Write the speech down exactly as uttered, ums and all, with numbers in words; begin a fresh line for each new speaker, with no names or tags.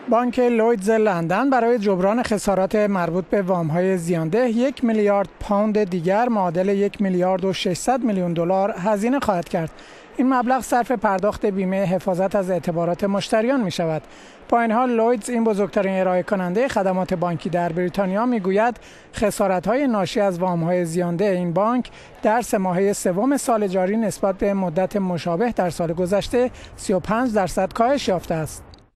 بانک لویدز لندن برای جبران خسارات مربوط به وام‌های زیانده یک میلیارد پوند دیگر معادل یک میلیارد و ششصد میلیون دلار هزینه خواهد کرد. این مبلغ صرف پرداخت بیمه حفاظت از اعتبارات مشتریان می شود. با این حال لویدز، این بزرگترین ارائه کننده خدمات بانکی در بریتانیا، میگوید خسارت‌های ناشی از وام‌های زیانده این بانک در سه ماهه سوم سال جاری نسبت به مدت مشابه در سال گذشته سی و پنج درصد کاهش یافته است.